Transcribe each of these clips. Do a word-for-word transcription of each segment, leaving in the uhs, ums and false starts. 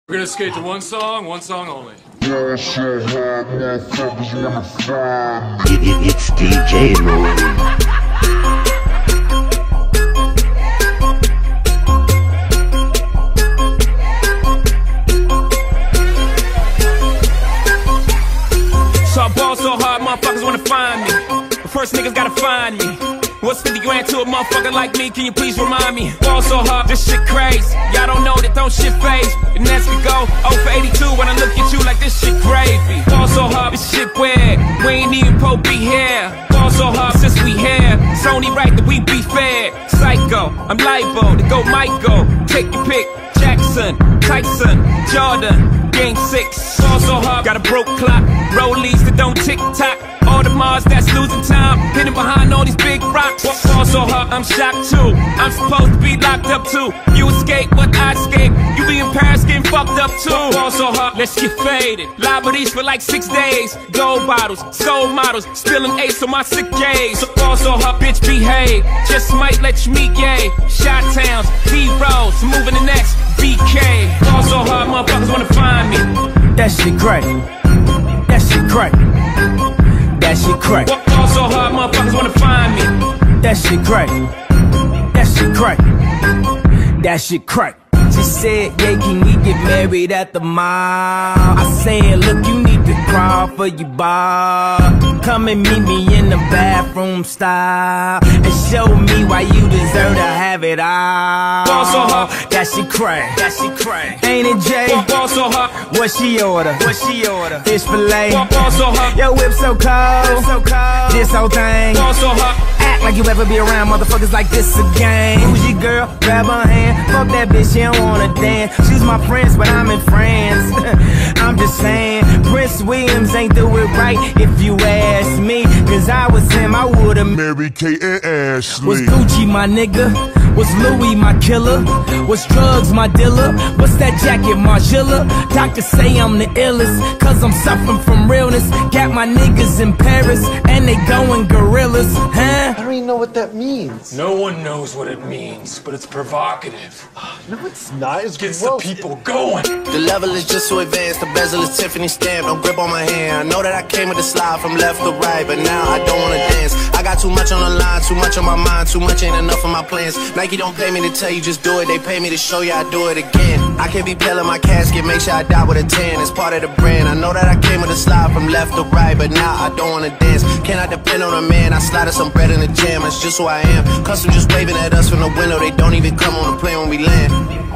We're gonna skate to one song, one song only. It's D J Mode. So I ball so hard, motherfuckers wanna find me. But first niggas gotta find me. What's fifty grand to a motherfucker like me? Can you please remind me? Ball so hard, this shit crazy. Y'all don't know that don't shit phase. And as we go, oh for eighty-two when I look at you like this shit gravy. Ball so hard, this shit weird. We ain't even po be here. Ball so hard since we here. It's only right that we be fair. Psycho, I'm liable to go Michael. Take your pick. Jackson, Tyson, Jordan, game six. Ball so hard, got a broke clock. Rollies that don't tick tock. All the Mars that's losing time, hidden behind all these big rocks. Ball so hard, I'm shocked too. I'm supposed to be locked up too. You escape, but I escape. You be in Paris getting fucked up too. Ball so hard, let's get faded. Liberties for like six days. Gold bottles, soul models, spilling ace on my sick days. Ball so hard, bitch behave. Just might let you meet gay. Shot towns, D-Rolls, moving the next B K. Ball so hard, motherfuckers wanna find me. That shit crack. That shit crack. That shit crack. Ball so hard, motherfuckers wanna find me. That shit crack. That shit crack. That shit crack. She said, yeah, can we get married at the mall? I said, look, you need to crawl for your bar. Come and meet me in the bathroom style and show me why you deserve to have it all. Ball so hard, that shit crack. That shit crack. Ain't it, Jay? Ball so hard, what she order? What she order? Fish fillet. Ball so hard, your whip so cold. So cold. This whole thing. Ball so hard. Act like you ever be around motherfuckers like this again. Who's your girl? Grab her hand. Fuck that bitch, she don't wanna dance. She's my friends, but I'm in France. I'm just saying, Prince Williams ain't do it right if you ask me. Cause I was him, I would've married Kate and Ashley. Was Gucci my nigga? Was Louis my killer? Was drugs my dealer? What's that jacket, Margiela? Doctors say I'm the illest, cause I'm suffering from realness. Got my niggas in Paris, and they going gorillas, huh? I don't even know what that means. No one knows what it means, but it's provocative. No, it's not. It gets gross. the people going. The level is just so advanced. The bezel is Tiffany stamp. No grip on my hand. I know that I came with a slide from left to right, but now I don't wanna dance. I got too much on the line, too much on my mind, too much ain't enough of my plans. Nike don't pay me to tell you just do it. They pay me to show you I do it again. I can't be pale in my casket. Make sure I die with a tan. It's part of the brand. I know that I came with a slide from left to right, but now I don't wanna dance. Can I depend on a man? I slide some bread in the jam. That's just who I am. Custom just waving at us from the window. They don't even come on the plane when we land.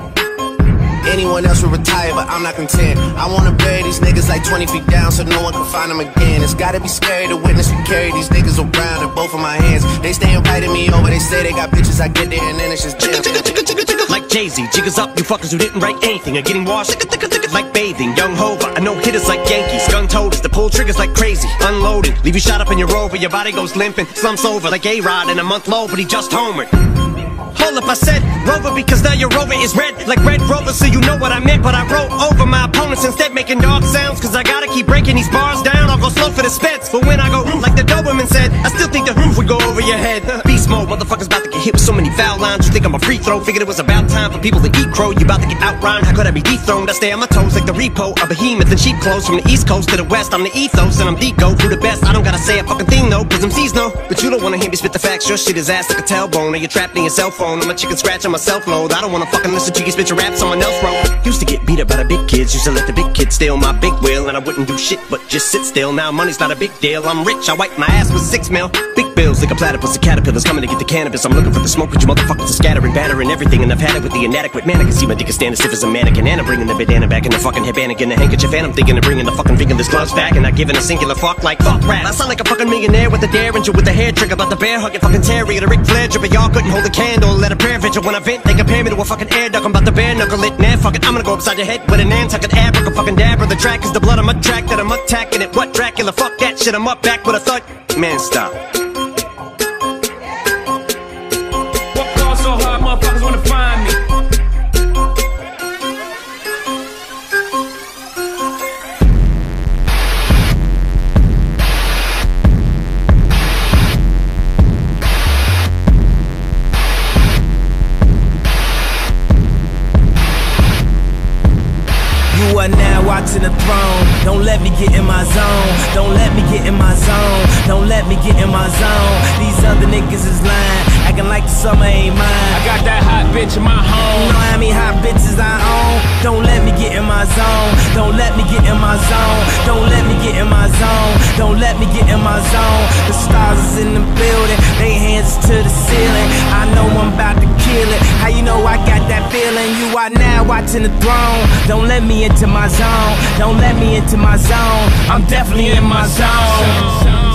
Anyone else would retire, but I'm not content. I wanna bury these niggas like twenty feet down so no one can find them again. It's gotta be scary to witness me carry these niggas around in both of my hands. They stay inviting me over, they say they got bitches. I get there and then it's just jam. Like Jay-Z, jiggers up, you fuckers who didn't write anything are getting washed like bathing. Young Hova, I know hitters like Yankees. Gun-toed us, the pull triggers like crazy. Unloaded, leave you shot up in your rover, your body goes limping. Slumps over like A-Rod in a month low, but he just homered. Hold up, I said Rover because now your Rover is red like Red Rover, so you know what I meant. But I wrote over my opponents instead, making dog sounds. Cause I gotta keep breaking these bars down. I'll go slow for the speds, but when I go like the Doberman said, I still think the roof would go over your head. Beast mode, motherfuckers about to get hit with so many foul lines. You think I'm a free throw? Figured it was about time for people to eat crow. You about to get outrhymed, how could I be dethroned? I stay on my toes like the repo, a behemoth in cheap clothes. From the east coast to the west, I'm the ethos and I'm Deco. Who the best? I don't gotta say a fucking thing though, cause M Cs know. But you don't wanna hear me spit the facts. Your shit is ass like a tailbone, or you're trapped in your cell phone. I'm a chicken scratch on my self-load. I don't wanna fucking listen to you spit your rap someone else wrote. Used to get beat up by the big kids, used to let the big kids steal my big wheel, and I wouldn't do shit but just sit still. Now money's not a big deal, I'm rich, I wipe my ass with six mil. Big bills like a platypus, the caterpillars coming to get the cannabis. I'm looking for the smoke, but you motherfuckers are scattering, battering everything, and I've had it with the inadequate man. I can see my dick is standing stiff as a mannequin, and I'm bringing the bandana back in the fucking headband and the handkerchief, and I'm thinking of bringing the fucking fingerless gloves back, and not giving a singular fuck like fuck rap. I sound like a fucking millionaire with a derringer with a hair trigger, about the bear hugging fucking terrier, the Ric Flair dripper. Y'all couldn't hold a candle, let a prayer vigil when I vent. They compare me to a fucking air duck, I'm about to bare knuckle it. Nah, fuck it, I'm gonna go upside your head with an Nantucket abracadabra, fucking dabber. The track is the blood I'm attract that I'm attacking it. What Dracula? Fuck that shit, I'm up back with a thud. Man, stop. Ball so hard, motherfuckers wanna find me. You are now watching the throne. Don't let me get in my zone. Don't let me get in my zone. Don't let me get in my zone. These other niggas is lying, acting like the summer ain't mine. I got that hot bitch in my home. You know how many hot bitches I own? Don't let me get in my zone. Don't let me get in my zone. Don't let me get in my zone. Don't let me get in my zone. The stars is in the building, they hands to the ceiling. I know I'm about to kill it. How you know I got that feeling? You are now watching the throne. Don't let me into my zone. Don't let me into my zone. I'm definitely in my zone.